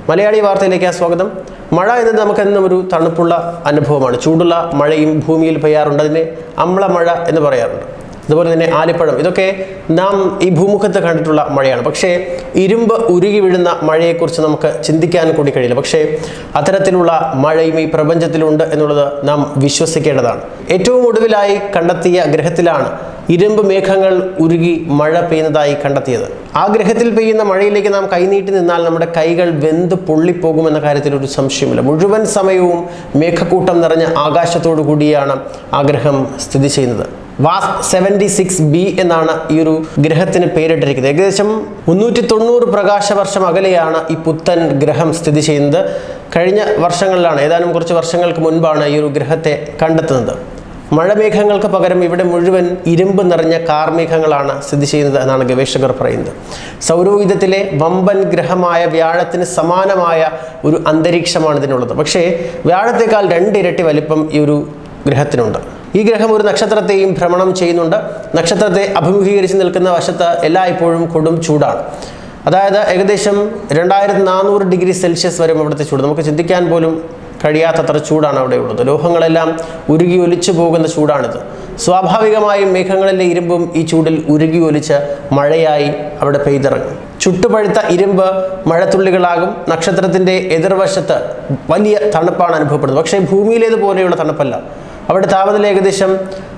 മലയാളി വാർത്തയിലേക്ക് സ്വാഗതം. മഴ എന്നത് നമുക്കെന്നും ഒരു തണുപ്പുള്ള അനുഭവമാണ്. ചൂടുള്ള മഴയും ഭൂമിയിൽ പെയ്യാറുണ്ട്. അതിനെ അമ്ലമഴ എന്ന് പറയാറുണ്ട്. അതുപോലെ തന്നെ ആലിപ്പഴം, ഇതൊക്കെ നാം ഈ ഭൂമുഖത്ത് കണ്ടിട്ടുള്ള മഴയാണ്. പക്ഷേ ഇരുമ്പ് ഉരുകി വീഴുന്ന മഴയെക്കുറിച്ച് നമുക്ക് ചിന്തിക്കാൻ കൂടി കഴിയില്ല. പക്ഷേ അത്തരത്തിലുള്ള മഴയും ഈ പ്രപഞ്ചത്തിലുണ്ട് എന്നുള്ളത് നാം വിശ്വസിക്കേണ്ടതാണ്. ഏറ്റവും ഒടുവിലായി കണ്ടെത്തിയ ഗ്രഹത്തിലാണ് ഇരുമ്പ് മേഘങ്ങൾ ഉരുകി മഴ പെയ്യുന്നതായി കണ്ടെത്തിയത്. ആ ഗ്രഹത്തിൽ പെയ്യുന്ന മഴയിലേക്ക് നാം കൈനീട്ടി നിന്നാൽ നമ്മുടെ കൈകൾ വെന്ത് പൊള്ളിപ്പോകുമെന്ന കാര്യത്തിൽ ഒരു സംശയമില്ല. മുഴുവൻ സമയവും മേഘക്കൂട്ടം നിറഞ്ഞ ആകാശത്തോടു കൂടിയാണ് ആ ഗ്രഹം സ്ഥിതി ചെയ്യുന്നത്. വാസ്പ് 76b എന്നാണ് ഈ ഒരു ഗ്രഹത്തിന് പേരിട്ടിരിക്കുന്നത്. ഏകദേശം 390 പ്രകാശവർഷം അകലെയാണ് ഈ പുത്തൻ ഗ്രഹം സ്ഥിതി ചെയ്യുന്നത്. കഴിഞ്ഞ വർഷങ്ങളിലാണ്, ഏതാനും കുറച്ച് വർഷങ്ങൾക്ക് മുൻപാണ് ഈ ഒരു ഗ്രഹത്തെ കണ്ടെത്തുന്നത്. മഴമേഘങ്ങൾക്ക് പകരം ഇവിടെ മുഴുവൻ ഇരുമ്പ് നിറഞ്ഞ കാർമേഘങ്ങളാണ് സ്ഥിതി ചെയ്യുന്നത് എന്നാണ് ഗവേഷകർ പറയുന്നത്. സൗരയൂഥത്തിലെ വമ്പൻ ഗ്രഹമായ വ്യാഴത്തിന് സമാനമായ ഒരു അന്തരീക്ഷമാണ് ഇതിനുള്ളത്. പക്ഷേ വ്യാഴത്തേക്കാൾ 2 ഇരട്ടി വലിപ്പം ഈ ഒരു ഗ്രഹത്തിനുണ്ട്. ഈ ഗ്രഹം ഒരു നക്ഷത്രത്തെയും ഭ്രമണം ചെയ്യുന്നുണ്ട്. നക്ഷത്രത്തെ അഭിമുഖീകരിച്ച് നിൽക്കുന്ന വശത്ത് എല്ലായ്പ്പോഴും കൊടും ചൂടാണ്. അതായത് ഏകദേശം 2400 ഡിഗ്രി സെൽഷ്യസ് വരെ അവിടുത്തെ ചൂട്. നമുക്ക് ചിന്തിക്കാൻ പോലും കഴിയാത്തത്ര ചൂടാണ് അവിടെ ഉള്ളത്. ലോഹങ്ങളെല്ലാം ഉരുകി ഒലിച്ചു പോകുന്ന ചൂടാണിത്. സ്വാഭാവികമായും മേഘങ്ങളിലെ ഇരുമ്പും ഈ ചൂടിൽ ഉരുകി ഒലിച്ച് മഴയായി അവിടെ പെയ്തിറങ്ങും. ചുട്ടുപഴുത്ത ഇരുമ്പ് മഴത്തുള്ളികളാകും. നക്ഷത്രത്തിൻ്റെ എതിർവശത്ത് വലിയ തണുപ്പാണ് അനുഭവപ്പെടുന്നത്. പക്ഷേ ഭൂമിയിലേതുപോലെയുള്ള തണുപ്പല്ല. അവിടെ താപനില ഏകദേശം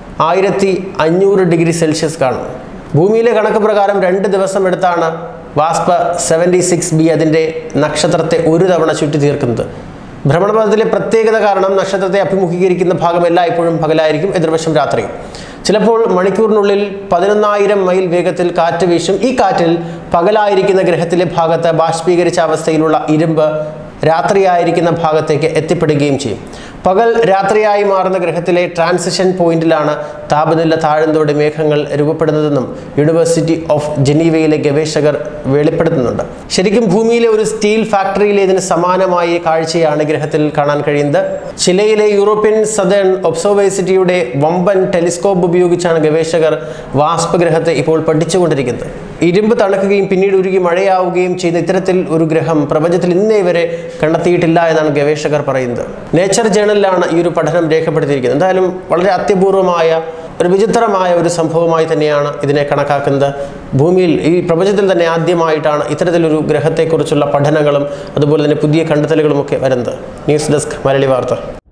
1500 ഡിഗ്രി സെൽഷ്യസ് കാണും. ഭൂമിയിലെ കണക്ക് പ്രകാരം 2 ദിവസം എടുത്താണ് വാസ്പ് 76b അതിൻ്റെ നക്ഷത്രത്തെ ഒരു തവണ ചുറ്റി തീർക്കുന്നത്. ഭ്രമണപഥത്തിലെ പ്രത്യേകത കാരണം നക്ഷത്രത്തെ അഭിമുഖീകരിക്കുന്ന ഭാഗം എല്ലായ്പ്പോഴും പകലായിരിക്കും, എതിർവശം രാത്രി. ചിലപ്പോൾ മണിക്കൂറിനുള്ളിൽ 11000 മൈൽ വേഗത്തിൽ കാറ്റ് വീശും. ഈ കാറ്റിൽ പകലായിരിക്കുന്ന ഗ്രഹത്തിലെ ഭാഗത്ത് ബാഷ്പീകരിച്ച അവസ്ഥയിലുള്ള ഇരുമ്പ് രാത്രിയായിരിക്കുന്ന ഭാഗത്തേക്ക് എത്തിപ്പെടുകയും ചെയ്യും. പകൽ രാത്രിയായി മാറുന്ന ഗ്രഹത്തിലെ ട്രാൻസിഷൻ പോയിന്റിലാണ് താപനില താഴുന്നതോടെ മേഘങ്ങൾ രൂപപ്പെടുന്നതെന്നും യൂണിവേഴ്സിറ്റി ഓഫ് ജനീവയിലെ ഗവേഷകർ വെളിപ്പെടുത്തുന്നുണ്ട്. ശരിക്കും ഭൂമിയിലെ ഒരു സ്റ്റീൽ ഫാക്ടറിയിലേതിന് സമാനമായ കാഴ്ചയാണ് ഗ്രഹത്തിൽ കാണാൻ കഴിയുന്നത്. ചിലയിലെ യൂറോപ്യൻ സദേൺ ഒബ്സർവേറ്ററിയുടെ വമ്പൻ ടെലിസ്കോപ്പ് ഉപയോഗിച്ചാണ് ഗവേഷകർ വാസ്പ് ഗ്രഹത്തെ ഇപ്പോൾ പഠിച്ചുകൊണ്ടിരിക്കുന്നത്. ഇരുമ്പ് തണുക്കുകയും പിന്നീട് ഉരുകി മഴയാവുകയും ചെയ്യുന്ന ഇത്തരത്തിൽ ഒരു ഗ്രഹം പ്രപഞ്ചത്തിൽ ഇന്നേ വരെ കണ്ടെത്തിയിട്ടില്ല എന്നാണ് ഗവേഷകർ പറയുന്നത്. നേച്ചർ ജേണലിലാണ് ഈ ഒരു പഠനം രേഖപ്പെടുത്തിയിരിക്കുന്നത്. എന്തായാലും വളരെ അത്യപൂർവമായ ഒരു വിചിത്രമായ ഒരു സംഭവമായി തന്നെയാണ് ഇതിനെ കണക്കാക്കുന്നത്. ഭൂമിയിൽ ഈ പ്രപഞ്ചത്തിൽ തന്നെ ആദ്യമായിട്ടാണ് ഇത്തരത്തിലൊരു ഗ്രഹത്തെക്കുറിച്ചുള്ള പഠനങ്ങളും അതുപോലെ തന്നെ പുതിയ കണ്ടെത്തലുകളുമൊക്കെ വരുന്നത്. ന്യൂസ് ഡെസ്ക് മലയാളി വാർത്ത.